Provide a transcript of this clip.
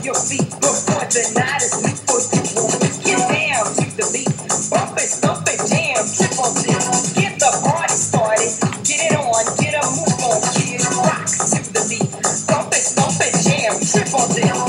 your feet before the night is new for you. Get down to the beat, bump it, stomp it, jam, trip on this. Get the party started, get it on, get a move on, kids. Rock to the beat, bump it, stomp it, jam, trip on this.